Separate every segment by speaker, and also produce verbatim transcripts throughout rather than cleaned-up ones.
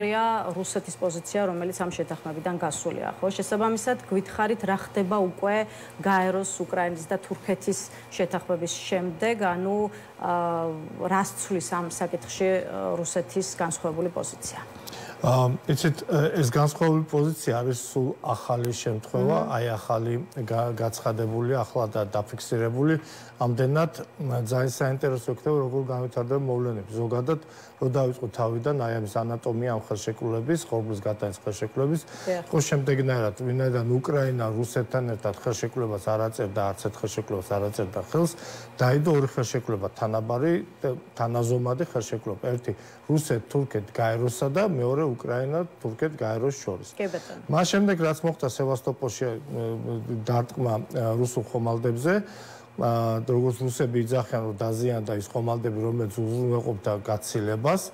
Speaker 1: რუსეთის პოზიცია, რომელიც ამ შეთანხმებიდან გასულია, ხო? შესაბამისად, გვითხრით, რა ხდება უკვე გაეროს, უკრაინის და თურქეთის შეთანხმების შემდეგ, ანუ რას ცვლის ამ საკითხში რუსეთის განსხვავებული პოზიცია?
Speaker 2: იცით, ეს განსხვავებული პოზიცია არის სულ ახალი შემთხვევა, აი ახალი გაცხადებული, ახლა და დაფიქსირებული. ამდენად ძალიან საინტერესო იქნება, როგორ განვითარდება მოვლენები. ზოგადად, რო დავიწყო თავიდან, აი ამის ანატომია ამ ხელშეკრულების, ხორბლის გატანის ხელშეკრულების, ხო შემდეგნაირად, ვინაიდან უკრაინა რუსეთთან ერთად ხელშეკრულებას არ აწერდა, არც ერთ ხელშეკრულებას არ აწერდა ხელს, დაიდო ორი ხელშეკრულება, თანაბარი, თანაზომადი ხელშეკრულება. ერთი რუსეთ, თურქეთ, გაეროსა და მეორე უკრაინა, თურქეთ, გაეროს შორის. მას შემდეგ, რაც მოხდა სევასტოპოლში დარტყმა რუსულ ხომალდებზე, როგორც რუსები იძახიან, რომ დაზიანდა ის ხომალდები, რომელიც უზრუნველყოფდა გაცილებას,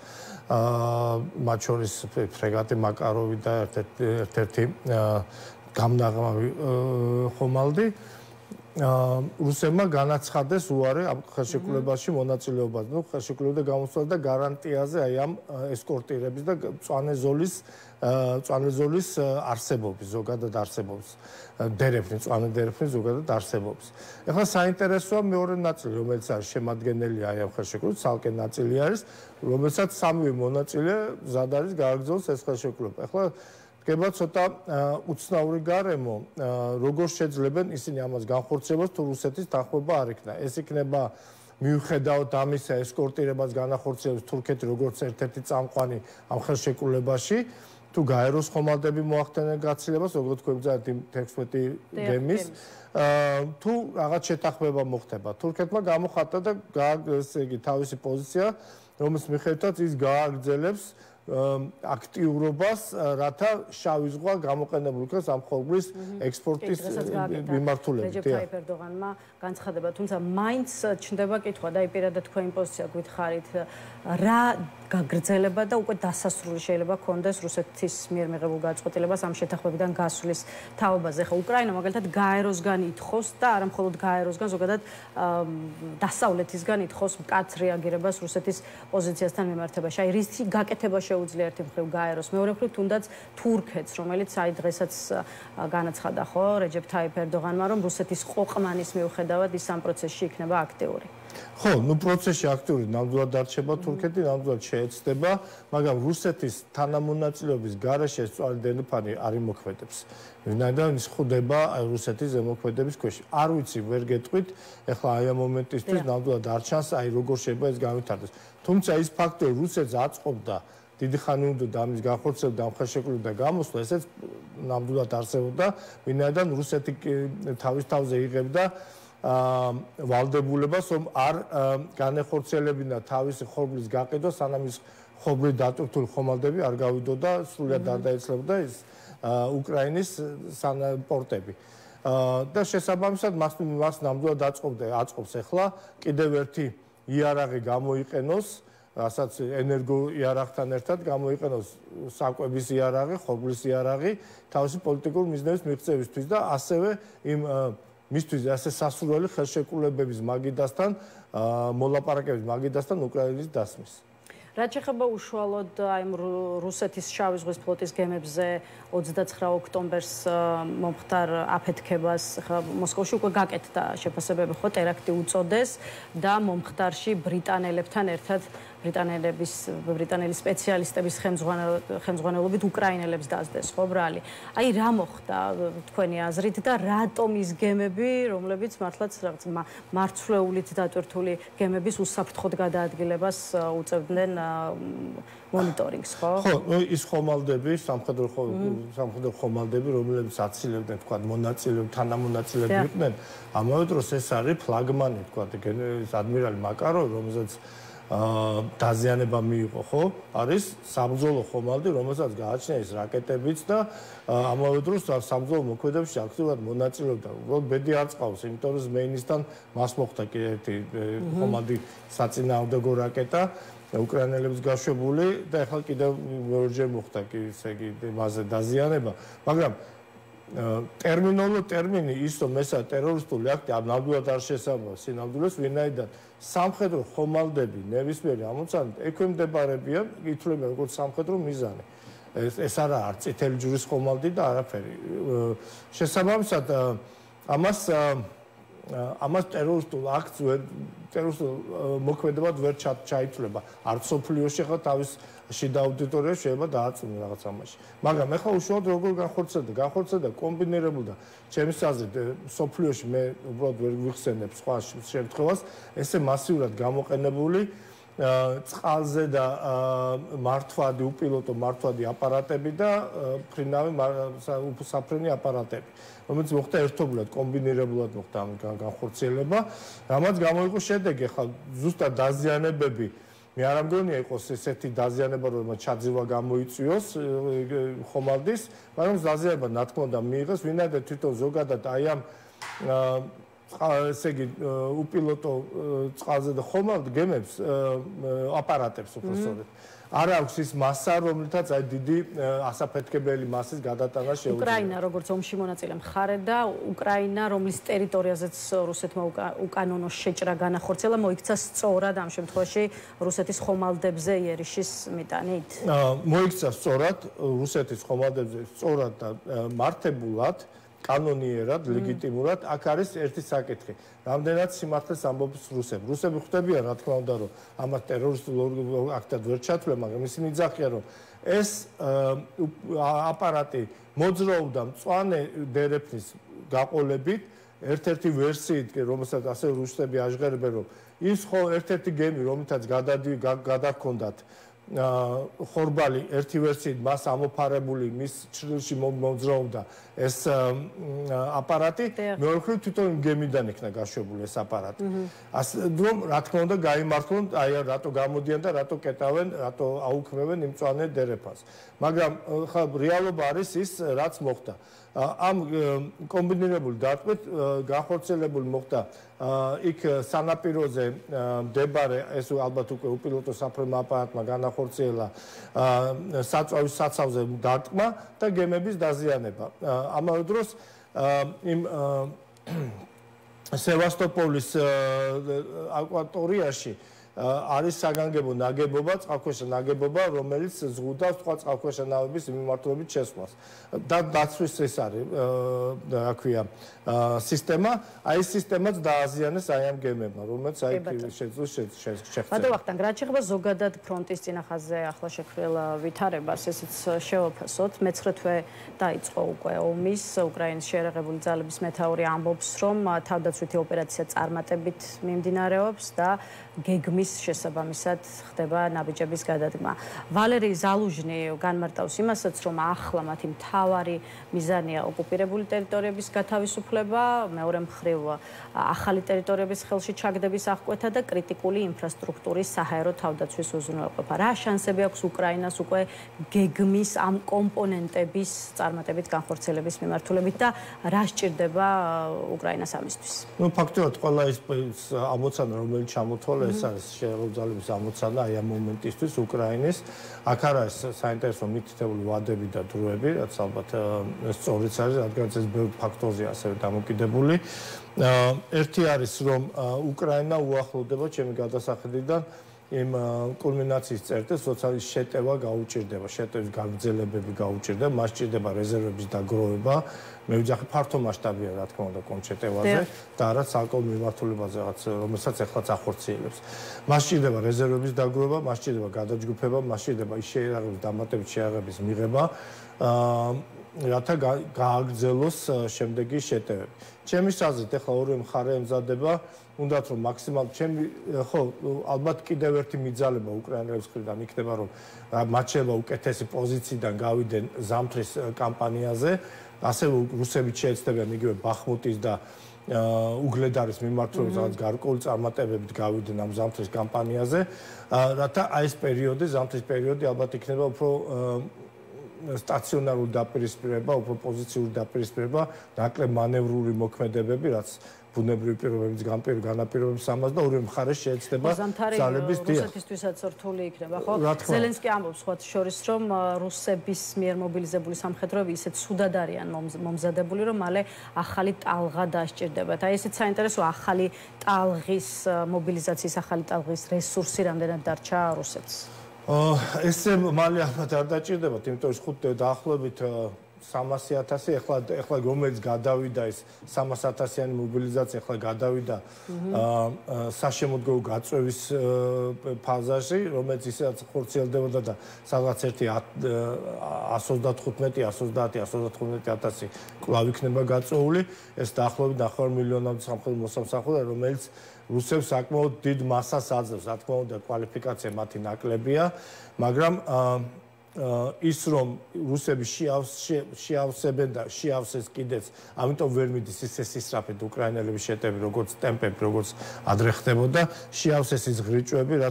Speaker 2: მათ შორის ფრეგატი მაკაროვი და ერთ-ერთი გამნაღმავი ხომალდი. რუსებმა განაცხადეს უარი ამ ხელშეკრულებაში მონაწილეობას. ნუ ხელშეკრულება გამოსვლა და გარანტიაზე აი ამ ესკორტირების და მწვანე ზოლის მწვანე ზოლის არსებობის, ზოგადად არსებობს. დერეფნი, მწვანე დერეფნი ზოგადად არსებობს. ეხლა საინტერესოა მეორე ნაწილი, რომელიც არის შემადგენელი აი ამ ხელშეკრულებით, ცალკე ნაწილი არის, რომელსაც სამივე მონაწილე მზად არის გააგრძელოს ეს ხელშეკრულება. ეხლა დგება ცოტა უცნაური გარემო, როგორ შეძლებენ ისინი ამას განხორციელებას, თუ რუსეთის თანხმობა არ იქნა. ეს იქნება მიუხედავად ამისა ესკორტირებას განახორციელებს თურქეთი როგორც ერთ-ერთი წამყვანი ამ ხელშეკრულებაში, თუ გაეროს ხომალდები მოახდენენ გაცილებას, როგორც გვეგზავნათ იმ თექვსმეტი გემის, თუ რაღაც შეთანხმება მოხდება. თურქეთმა გამოხატა და ესე იგი თავისი პოზიცია, რომელიც მიხედვითაც ის გააგრძელებს აქტიურობას, რათა შავი ზღვა გამოყენებული იქნას ამ ხორბლის ექსპორტის მიმართულებით.
Speaker 1: რეჯეფ ტაიპ ერდოღანმა განცხადება, თუმცა მაინც ჩნდება კითხვა და პირადად თქვენი პოზიცია გითხარით, რა გაგრძელება და უკვე დასასრული შეიძლება ქონდეს რუსეთის მიერ მიღებულ გადაწყვეტილებას ამ შეთანხმებიდან გასვლის თაობაზე. ხა უკრაინა მაგალითად გაეროსგან ითხოვს და არა მხოლოდ გაეროსგან, ზოგადად დასავლეთისგან ითხოვს მკაცრ რეაგირებას რუსეთის პოზიციასთან მიმართებაში. აი რისი გაკეთება შეუძლია ერთი მხრივ გაეროს, მეორე მხრივ თუნდაც თურქეთს, რომელიც აი დღესაც განაცხადა ხო რეჯეფ ტაიპ ერდოღანმა, რომ რუსეთის ყოყმანის მიუხედავად ის ამ პროცესში იქნება აქტიური.
Speaker 2: ხო, ნუ პროცესში აქტიური ნამდვილად დარჩება თურქეთი, ნამდვილად შეეცდება, მაგრამ რუსეთის თანამონაწილეობის გარეშე ეს მწვანე დერეფანი არ იმოქმედებს. ვინაიდან ის ხვდება რუსეთის ზემოქმედების ქვეშ. არ ვიცი, ვერ გეტყვით, ეხლა აი ამ მომენტისთვის ნამდვილად არ ჩანს, აი როგორ შეიძლება ეს განვითარდეს. თუმცა ის ფაქტორი, რუსეთს აწყობდა დიდი ხანი უნდა ამის განხორციელება ამ ხელშეკრულებიდან გამოსვლა, ესეც ნამდვილად არსებობდა, ვინაიდან რუსეთი თავის თავზე იღებდა ვალდებულებას, რომ არ განეხორციელებინა თავისი ხორბლის გაყიდვა, სანამ ის ხორბლით დატვირთული ხომალდები არ გავიდოდა, სრულად არ დაეცლებოდა ის უკრაინის პორტები. და შესაბამისად მას მას ნამდვილად აწყობდა, აწყობს ახლა კიდევ ერთი იარაღი გამოიყენოს, რასაც ენერგო იარაღთან ერთად გამოიყენოს საკვების იარაღი, ხორბლის იარაღი, თავისი პოლიტიკური მიზნების მიღწევისთვის და ასევე იმ მისთვის ასე სასურველი ხელშეკრულებების მაგიდასთან, მოლაპარაკების მაგიდასთან უკრაინის დასმის.
Speaker 1: რაც შეეხება უშუალოდ აი რუსეთის შავი ზღვის ფლოტის გემებზე ოცდაცხრა ოქტომბერს მომხდარ აფეთქებას, ხა მოსკოვში უკვე გაკეთდა შეფასებები, ხო, ტერაქტი უწოდეს და მომხდარში ბრიტანელებთან ერთად ბრიტანელების ბრიტანელი სპეციალისტების ხელმძღვანელობით უკრაინელებს დასდეს, ხო, ბრალი. აი რა მოხდა თქვენი აზრით და რატომ ის გემები, რომლებიც მართლაც რაღაც მარცვლეულით დატვირთული გემების უსაფრთხოდ გადაადგილებას უწევდნენ მონიტორინგს, ხო?
Speaker 2: ხო, ის ხომალდები, სამხედრო სამხედრო ხომალდები, რომლებიც აცილებდნენ, თქვა, მონაწილეები, თანამონაწილეები იყვნენ, ამავე დროს ეს არის ფლაგმანი, თქვა, ადმირალი მაკაროვი, რომელსაც დაზიანება მიიღო, ხო? არის საბრძოლო ხომალდი, რომელსაც გააჩნია ის რაკეტებიც და ამავე დროს საბრძოლო მოქმედებებში აქტიურად მონაწილეობდა. უბრალოდ ბედი არ წყავს, იმიტომ რომ ზმეინისთან მას მოხდა კიდევ ერთი ხომალდი საწინააღმდეგო რაკეტა უკრაინელებს გაშვებული და ახლა კიდევ მეორჯერ მოხდა კი, ესე იგი, მასზე დაზიანება, მაგრამ ტერმინოლო ტერმინი ის რომ ესა ტერორისტული აქტი ამ ნამდვილად არ შესაბამება სინამდვილეს, ვინაიდან სამხედრო ხომალდები ნებისმიერი ამოცანით ექვემდებარებიან, ითვლებიან როგორც სამხედრო მიზანი. ეს არა არ წითელი ჯვრის ხომალდი და არაფერი. შესაბამისად ამას ამას ტერორისტულ აქტს ტერორისტულ მოქმედებად ვერ ჩაითვლება. არც სოფლიოში ხა თავის შიდა აუდიტორია შეიძლება დააწუნოს რაღაც ამაში. მაგრამ ეხლა უშუალოდ როგორ განხორციელდა, განხორციელდა კომბინირებულ და ჩემს აზრით სოფლიოში მე უბრალოდ ვერ ვიხსენებ სხვა შემთხვევას, ესე მასიურად გამოყენებული წყალზე და მართვადი, უპილოტო მართვადი აპარატები და ფრინავი საფრენი აპარატები, რომელიც მოხდა ერთობლად, კომბინირებულად მოხდა ამ განხორციელება, რამაც გამოიყო შედეგი, ხა ზუსტად დაზიანებები მე არ ამგონია იყოს ესეთი დაზიანება, რომ ჩაძირვა გამოიწვიოს ხომალდის, მაგრამ დაზიანება რა თქმა უნდა მიიღეს, ვინაიდან თვითონ ზოგადად აი ამ ესე იგი უპილოტო წყალზე და ხომალდ გემებს აპარატებს უბრალოდ არ აქვს ის მასა, რომლითაც აი დიდი ასაფეთქებელი მასის გადატანა შეუძლია.
Speaker 1: უკრაინა როგორც ომში მონაწილე მხარე და უკრაინა, რომლის ტერიტორიაზეც რუსეთმა უკანონო შეჭრა განახორციელა, მოიქცა სწორად ამ შემთხვევაში რუსეთის ხომალდებზე იერიშის მიტანით?
Speaker 2: მოიქცა სწორად რუსეთის ხომალდებზე სწორად და მართებულად კანონიერად, ლეგიტიმურად, აქ არის ერთი საკითხი. რამდენად სიმართლეს ამბობს რუსები. რუსები ხვდებიან, რა თქმა უნდა, რომ ამას ტერორისტულ აქტად ვერ ჩათვლენ, მაგრამ ისინი იძახიან, რომ ეს აპარატი მოძრაობდა მწვანე დერეფნის გაყოლებით, ერთ-ერთი ვერსიით, რომელსაც ასე რუსები აჟღერებენ, რომ ის ხო ერთ-ერთი გემი, რომელთაც გადაგქონდათ ხორბალი ერთი ვერსიით მას ამოფარებული მის ჩრდილში მოძრაობდა ეს აპარატი, მეორე მხრივ თვითონ გემიდან იქნა გაშვებული ეს აპარატი. ასე რომ რა თქმა უნდა გაიმართლონ, აი რატო გამოდიან და რატო კეტავენ, რატო აუქმებენ იმ მწვანე დერეფანს. მაგრამ ხა რეალობა არის ის, რაც მოხდა. ამ კომბინირებული დარტყმით განხორციელებული მოხდა იქ სანაპიროზე მდებარე ეს ალბათ უკვე უპილოტო საფრენ აპარატმა განახორციელა საწვავის საცავზე დარტყმა და გემების დაზიანება. ამავე დროს იმ სევასტოპოლის აკვატორიაში არის საგანგებო ნაგებობა, წყალქვეშა ნაგებობა, რომელიც ზღუდავს სხვა წყალქვეშა ნავების მიმართულებით შესვლას. და დაცვის ეს არის, რა ქვია, სისტემა, აი ეს სისტემაც დააზიანეს აი ამ გემებმა, რომელიც აი შეძლოს შეღწევა.
Speaker 1: ბატონ ვახტანგ, რაც შეეხება ზოგადად ფრონტის წინახაზე ახლა შექმნილ ვითარებას, ესეც შევაფასოთ. მეცხრე თვე დაიწყო უკვე ომის, უკრაინის შეერაღებული ძალების მეთაური ამბობს, რომ თავდაცვითი ოპერაცია წარმატებით მიმდინარეობს და გეგმის შესაბამისად ხდება ნაბიჯების გადადგმა. ვალერი ზალუჟნი განმარტავს იმასაც, რომ ახლა მათი მთავარი მიზანია ოკუპირებული ტერიტორიების გათავისუფლება, მეორე მხრივ ახალი ტერიტორიების ხელში ჩაგდების აღკვეთა და კრიტიკული ინფრასტრუქტურის საჰაერო თავდაცვის უზრუნველყოფა. რა შანსები აქვს უკრაინას უკვე გეგმის ამ კომპონენტების წარმატებით განხორციელების მიმართულებით და რა სჭირდება უკრაინას ამისთვის?
Speaker 2: ნუ ფაქტობრივად ყველა ის ამოცანა, რომელიც ჩამოთვალა, ეს არის შეერაღებული ძალების ამოცანა აი ამ მომენტისთვის უკრაინის. აქ არ არის საინტერესო მითითებული ვადები და დროები, რაც ალბათ სწორიც არის, რადგან ეს ბევრ ფაქტორზე ასევე დამოკიდებული. ერთი არის, რომ უკრაინა უახლოვდება ჩემი გადასახედიდან იმ კულმინაციის წერტილს, როცა ის შეტევა გაუჭირდება, შეტევის გაგრძელებები გაუჭირდება, მას სჭირდება რეზერვების დაგროვება. მე ვიძახი ფართო მასშტაბია, რა თქმა უნდა, კონჩეტევაზე და არა ცალკეულ მიმართულებაზე, რაღაც რომელსაც ეხლაც ახორციელებს. მას სჭირდება რეზერვების დაგროვება, მას სჭირდება გადაჯგუფება, მას სჭირდება ის შეერაღების დამატებით შეერაღების მიღება, რათა გააგრძელოს შემდეგი შეტევები. ჩემი აზრით, ეხლა ორივე მხარე ემზადება უნდათ რომ მაქსიმალურად ჩემი ხო ალბათ კიდევ ერთი მიძალება უკრაინელებს მხრიდან იქნება რომ მათ შეიძლება უკეთესი პოზიციიდან გავიდნენ ზამთრის კამპანიაზე, ასევე რუსები შეეცდებიან იგივე ბახმუტის და უგლედარის მიმართულებით რაღაც გარკვეული წარმატებებით გავიდნენ ამ ზამთრის კამპანიაზე, რათა აი ეს პერიოდი, ზამთრის პერიოდი ალბათ იქნება უფრო სტაციონარული დაპირისპირება, უფრო პოზიციური დაპირისპირება, ნაკლებ მანევრული მოქმედებები, რაც ბუნებრივი პირობების განაპირობების ამას და ორივე მხარეს შეეცდება ძალების დიახ.
Speaker 1: რუსეთისთვისაც რთული იქნება, ხო? ზელენსკი ამბობს სხვა შორის, რომ რუსების მიერ მობილიზებული სამხედროები ისეთ სუდად არიან მომზადებული, რომ მალე ახალი ტალღა დასჭირდებათ. აი ესეც საინტერესო ახალი ტალღის მობილიზაციის ახალი ტალღის რესურსი რამდენად დარჩა რუსეთს.
Speaker 2: ესე მალე ალბათ არ დაჭირდებათ, იმიტომ რომ ხუთ დაახლოებით სამასი ათასი ეხლა ეხლა რომელიც გადავიდა ეს სამას ათასიანი მობილიზაცია ეხლა გადავიდა საშემოდგომო გაწევის ფაზაში, რომელიც ისედაც ხორციელდებოდა და სადღაც ერთი εκατს ოცდათხუთმეტი, εκατს ოცდაათი, εκατს ოცდათხუთმეტი ათასი კვლავ იქნება გაწეული, ეს დაახლოებით ნახევარ მილიონამდე სამხედრო მოსამსახურე, რომელიც რუსებს საკმაოდ დიდ მასას აძლევს, რა თქმა უნდა, კვალიფიკაცია მათი ნაკლებია, მაგრამ ის რომ რუსები შეავსებენ და შეავსეს კიდეც, ამიტომ ვერ მიდის ისე სისწრაფედ უკრაინელების შეტევი, როგორც ტემპები, როგორც ადრე ხდებოდა, შეავსეს ის ღრიჭვები, რაც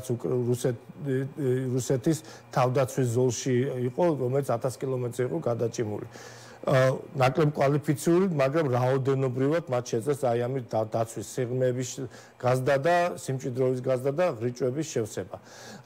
Speaker 2: რუსეთის თავდაცვის ზოლში იყო, რომელიც ათას კილომეტრზე იყო გადაჭიმული. ნაკლებ კვალიფიციური, მაგრამ რაოდენობრივად მათ შეძლეს აი ამით დაცვის სიღრმეების გაზრდა და სიმჭიდროვის გაზრდა და ღრიჭვების შევსება.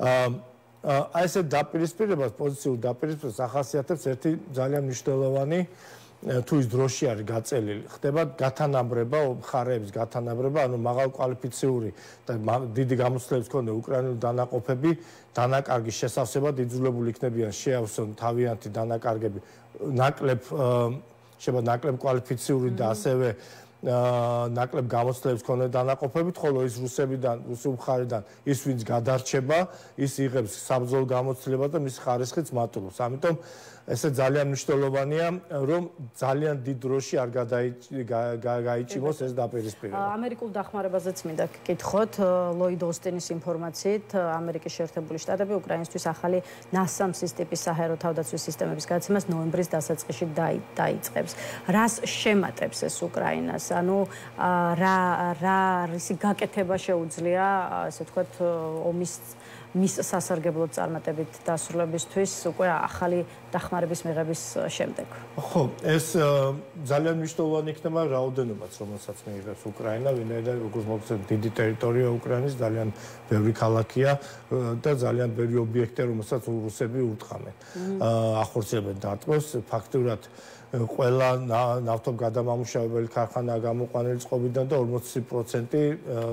Speaker 2: აი ესე დაპირისპირებას, პოზიციურ დაპირისპირებას ახასიათებს ერთი ძალიან მნიშვნელოვანი თუ ის დროში არის გაწელილი. ხდება გათანაბრება, მხარეების გათანაბრება, ანუ მაღალ კვალიფიციური და დიდი გამოცდილების მქონე უკრაინული დანაყოფები დანაკარგის შესავსებად იძულებული იქნებიან შეავსონ თავიანთი დანაკარგები ნაკლებ შეება ნაკლებ კვალიფიციური და ასევე ნაკლებ გამოცდილების მქონე დანაყოფებით, ხოლო ის რუსებიდან, რუსულ მხარიდან ის ვინც გადარჩება, ის იღებს საბრძოლო გამოცდილებას და მის ხარისხიც მატულობს. ამიტომ ესე ძალიან მნიშვნელოვანია, რომ ძალიან დიდ დროში არ გაიჭიმოს ეს დაპირისპირება.
Speaker 1: ამერიკულ დახმარებაზეც მინდა გკითხოთ, ლოიდ ოსტინის ინფორმაციით, ამერიკის შეერთებული შტატები უკრაინისთვის ახალი ნასამსის ტიპის საჰაერო თავდაცვის სისტემების გადაცემას ნოემბრის დასაწყისში დაიწყებს. რას შემატებს ეს უკრაინას? ანუ რა რა რისი გაკეთება შეუძლია, ასე ვთქვათ, ომის მის სასარგებლოდ წარმატებით დასრულებისთვის უკვე ახალი დახმარების მიღების შემდეგ.
Speaker 2: ხო, ეს ძალიან მნიშვნელოვანი იქნება რაოდენობაც, რომელსაც მიიღებს უკრაინა, ვინაიდან როგორც მოგწევთ, დიდი ტერიტორია უკრაინის, ძალიან ბევრი ქალაქია და ძალიან ბევრი ობიექტია, რომელსაც რუსები ურტყამენ. ახორციელებენ დატყვევს, ფაქტურად ყველა ნავთობგადამამუშავებელი ქარხანა გამოყვანილი წყობიდან და ორმოცი პროცენტი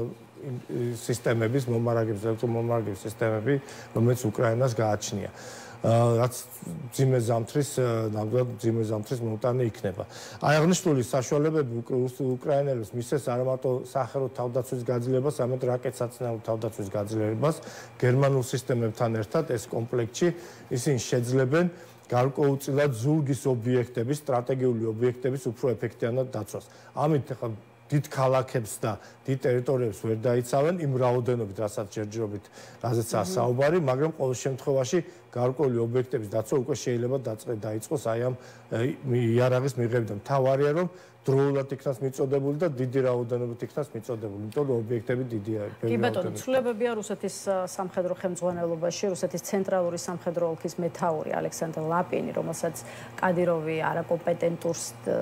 Speaker 2: სისტემების მომარაგების, ელექტრომომარაგების სისტემები, რომელიც უკრაინას გააჩნია. რაც ძიმე ზამთრის, ნამდვილად ძიმე ზამთრის მომტანი იქნება. აი აღნიშნული საშუალებები უკრაინელებს მისცეს არა მარტო სახელმწიფო თავდაცვის გაძლიერებას, არამედ რაკეტსაცინაურო თავდაცვის გაძლიერებას გერმანულ სისტემებთან ერთად ეს კომპლექტში ისინი შეძლებენ გარკვეულწილად ზურგის ობიექტების, სტრატეგიული ობიექტების უფრო ეფექტიანად დაცვას. ამით ახლა დიდ ქალაქებს და დიდ ტერიტორიებს ვერ დაიცავენ იმ რაოდენობით, რასაც ჯერჯერობით, რაზეცაა საუბარი, მაგრამ ყოველ შემთხვევაში გარკვეული ობიექტების დაცვა უკვე შეიძლება დაიწყოს აი ამ იარაღის მიღებიდან. მთავარია, რომ დროულად იქნას მიწოდებული და დიდი რაოდენობით იქნას მიწოდებული, იმიტომ რომ ობიექტები დიდია.
Speaker 1: კი ბატონო, ცვლილებებია რუსეთის სამხედრო ხელმძღვანელობაში, რუსეთის ცენტრალური სამხედრო ოლქის მეთაური ალექსანდრ ლაპინი, რომელსაც კადიროვი არაკომპეტენტურს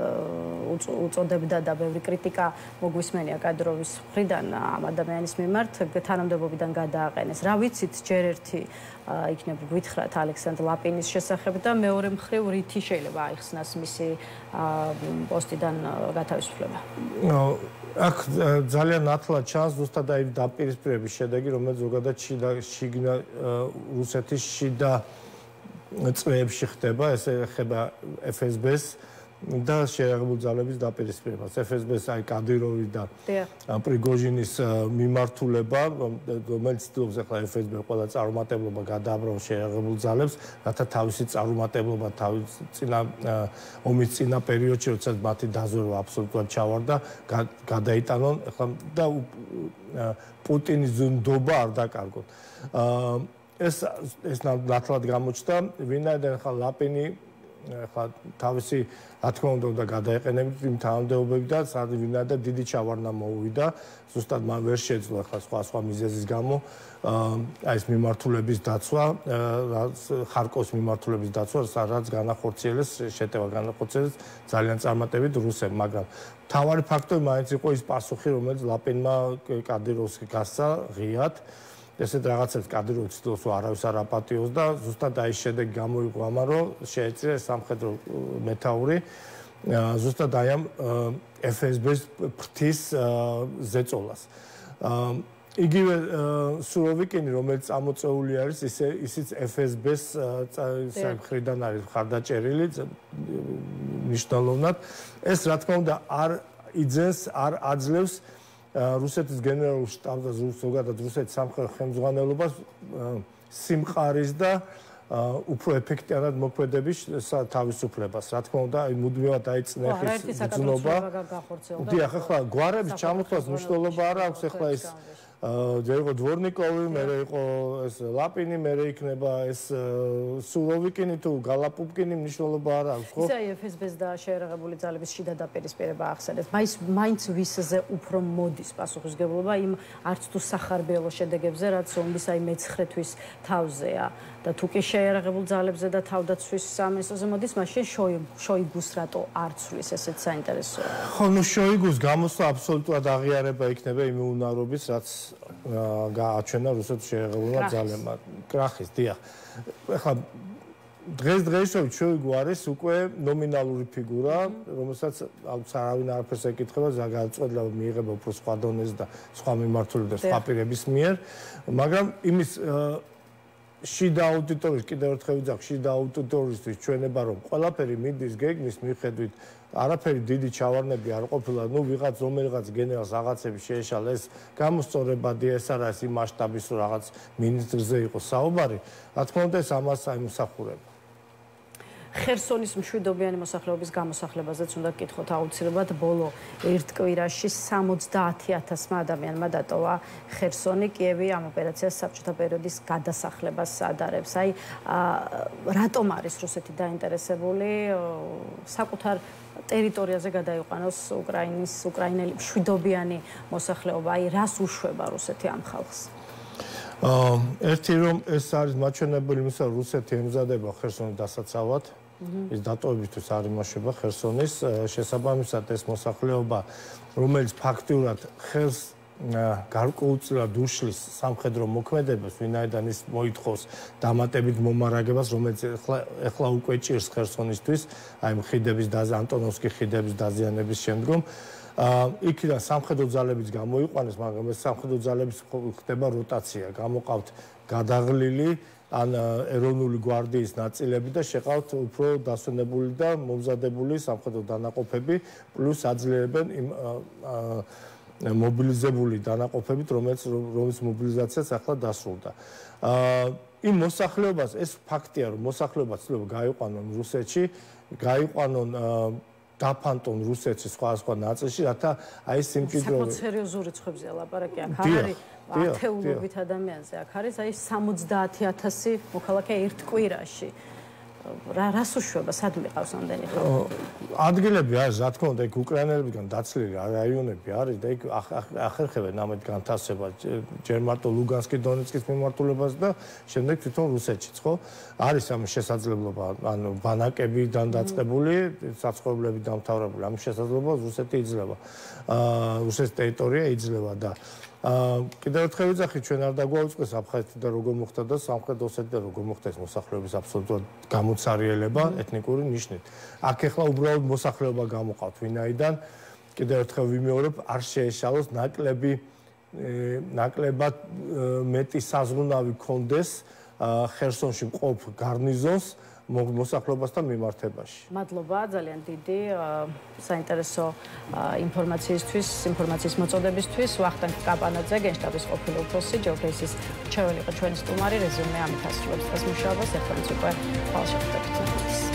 Speaker 1: უწოდებდა და ბევრი კრიტიკა მოგვისმენია კადიროვის მხრიდან ამ ადამიანის მიმართ, თანამდებობიდან გადააყენეს. რა ვიცით, ჯერ ერთი იქნება გვითხრათ ალექსანდრ ლაპინის შესახებ და მეორე მხრივ რითი შეიძლება აიხსნას მისი პოსტიდან გათავისუფლება.
Speaker 2: აქ ძალიან ნათლად ჩანს ზუსტად აი დაპირისპირების შედეგი, რომელიც ზოგადად შიგნა რუსეთის შიდა წრეებში ხდება, ეს ეხება ეფ ეს ბეს და შეიარაღებული ძალების დაპირისპირებას. ეფ ეს ბეს აი კადიროვი და პრიგოჟინის მიმართულება, რომელიც ცდილობს ახლა ეფ ეს ბე ყველა წარუმატებლობა გადააბრალოს შეიარაღებულ ძალებს, რათა თავისი წარუმატებლობა თავის წინა ომის წინა პერიოდში, როდესაც მათი დაზვერვა აბსოლუტურად ჩავარდა, გადაიტანონ ახლა და პუტინის ზუნდობა არ დაკარგონ. ეს ეს ნათლად გამოჩნდა, ვინაიდან ახლა ლაპინი ახლა თავისი რა თქმა უნდა უნდა გადაეყენებინათ იმ თანამდებობები და სადავინაირად დიდი ჩავარდნა მოუვიდა ზუსტად მან ვერ შეძლო ახლა სხვა სხვა მიზეზის გამო აი ეს მიმართულების დაცვა ხარკოვის მიმართულების დაცვა სადაც განახორციელეს შეტევა განახორციელეს ძალიან წარმატებით რუსებმა მაგრამ თავარი ფაქტორი მაინც იყო ის პასუხი რომელიც ლაპინმა კადიროვსკი გასცა ღიად ესეთ რაღაცებს კადიროვი ცდილობს არავის არ აპატიოს და ზუსტად აი შედეგი გამოიღო ამან რომ შეეწირა სამხედრო მეთაური ზუსტად აი ამ ეფ ეს ბის ფრთის ზეწოლას იგივე სუროვიკინი რომელიც წამოწეული არის ისე ისიც ეფ ეს ბის მხრიდან არის ხარდაჭერილი მნიშვნელოვნად ეს რა თქმა უნდა არ იძენს არ აძლევს რუსეთის გენერალურ შტაბს და ზოგადად რუსეთის სამხედრო ხელმძღვანელობას სიმყარის და უფრო ეფექტიანად მოქმედების თავისუფლებას. რა თქმა უნდა, აი მუდმივად დაიწნეხის გზნობა. დიახ, ახლა გვარების ჩამოთვლას მნიშვნელობა არ აქვს, ახლა ეს ჯერ იყო დვორნიკოვი, მერე იყო ეს ლაპინი, მერე იქნება ეს სუროვიკინი თუ გალაპუპკინი მნიშვნელობა არ აქვს, ხო?
Speaker 1: ისე ეფ ეს ბის და შეერაღებული ძალების შიდა დაპირისპირება ახსენეთ. მაინც მაინც ვისზე უფრო მოდის პასუხისგებლობა იმ არც თუ სახარბიელო შედეგებზე, რაც ომის აი მეცხრე თვის თავზეა. და თუ კი შეერაღებულ ძალებზე და თავდაცვის სამინისტროზე მოდის, მაშინ შოიგუს რატო არ ცვლის ესეც საინტერესოა.
Speaker 2: ხო, ნუ შოიგუს გამოსვლა აბსოლუტურად აღიარება იქნება იმ უნარობის, რაც გააჩვენა რუსეთის შეერაღებულმა ძალებმა. კრახის, დიახ. ეხლა დღეს დღეისობით შოიგუ არის უკვე ნომინალური ფიგურა, რომელსაც ალბათ არავინ არაფერს ეკითხება, გადაწყვეტილება მიიღება უფრო სხვა დონეზე და სხვა მიმართულებით და სხვა პირების მიერ, მაგრამ იმის შიდა აუდიტორის კიდევ ერთხელ ვიძახ შიდა აუდიტორისთვის ჩვენება რომ ყველაფერი მიდის გეგმის მიხედვით არაფერი დიდი ჩავარდნები არ ყოფილა ნუ ვიღაც რომელიღაც გენერალს რაღაცები შეეშალა ეს გამოსწორებადი ეს არ არის იმ მასშტაბის რომ რაღაც მინისტრზე იყოს საუბარი რა თქმა უნდა ეს ამას აიმსახურება
Speaker 1: ხერსონის მშვიდობიანი მოსახლეობის გამოსახლებაზეც უნდა გკითხოთ აუცილებლად ბოლო ერთ კვირაში სამოცდაათი ათასმა ადამიანმა დატოვა ხერსონი კიევი ამ ოპერაციას საბჭოთა პერიოდის გადასახლებას ადარებს აი რატომ არის რუსეთი დაინტერესებული საკუთარ ტერიტორიაზე გადაიყვანოს უკრაინის უკრაინელი მშვიდობიანი მოსახლეობა აი რას უშვება რუსეთი ამ ხალხს
Speaker 2: ერთი რომ ეს არის მაჩვენებელი იმისა რომ რუსეთი ემზადება ხერსონის დასაცავად ის დატოვებისთვის არ იმაშება ხერსონის შესაბამისად ეს მოსახლეობა რომელიც ფაქტიურად ხელს გარკვეულწილად უშლის სამხედრო მოქმედებას ვინაიდან ის მოითხოვს დამატებით მომარაგებას რომელიც ახლა ახლა უკვე ჭირს ხერსონისთვის აი ხიდების და ანტონოვსკის ხიდების დაზიანების შემდგომ იქიდან სამხედრო ძალებიც გამოიყვანეს მაგრამ ეს სამხედრო ძალების ხდება როტაცია გამოყავთ გადაღლილი ან ეროვნული გვარდიის ნაწილები და შეყავთ უფრო დასვენებული და მომზადებული სამხედრო დანაყოფები პლუს აძლიერებენ იმ მობილიზებული დანაყოფებით რომელიც რომლის მობილიზაციაც ახლა დასრულდა იმ მოსახლეობას ეს ფაქტია რომ მოსახლეობა ცდილობს გაიყვანონ რუსეთში გაიყვანონ დაფანტონ რუსეთის სხვა სხვა ნაწილში, რათა აი სიმჭიდროვე
Speaker 1: საკმაოდ სერიოზული რიცხვებზეა ლაპარაკი. აქ არ არის ათეულობით ადამიანზე, აქ არის აი სამოცდაათი ათასი მოქალაქე ერთ კვირაში. რა რას უშვება, სად მიყავს ამდენი ხალხი?
Speaker 2: ადგილები არის, რა თქმა უნდა, იქ უკრაინელებიდან დაცლილი რაიონები არის და იქ ახერხებენ ამეთ განთავსებას ჯერ მარტო ლუგანსკის, დონეცკის მიმართულებას და შემდეგ თვითონ რუსეთშიც, ხო? არის ამ შესაძლებლობა, ანუ ბანაკებიდან დაწყებული, საცხოვრებლები დამთავრებული, ამ შესაძლებლობას რუსეთი იძლევა. აა რუსეთის ტერიტორია იძლევა და კიდევ ერთხელ ვიძახით ჩვენ არ დაგვაუწყეს აფხაზეთიდან როგორ მოხდა და სამხრეთ ოსეთიდან როგორ მოხდა ეს მოსახლეობის აბსოლუტურად გამოცარიელება ეთნიკური ნიშნით. აქ ახლა უბრალოდ მოსახლეობა გამოყავთ ვინაიდან კიდევ ერთხელ ვიმეორებ არ შეეშალოს ნაკლები ნაკლებად მეტი საზრუნავი კონდეს ხერსონში მყოფ გარნიზონს მოსახლეობასთან მიმართებაში.
Speaker 1: მადლობა ძალიან დიდი საინტერესო ინფორმაციისთვის, ინფორმაციის მოწოდებისთვის. ვახტანგ კაპანაძე, გენშტაბის ყოფილი უფროსი, ჯეოფეისის მრჩეველი იყო ჩვენი სტუმარი, რეზიუმე ამით ასრულებს დღეს მუშაობას, ერთმანეთს უკვე ხვალ შეხვდებით.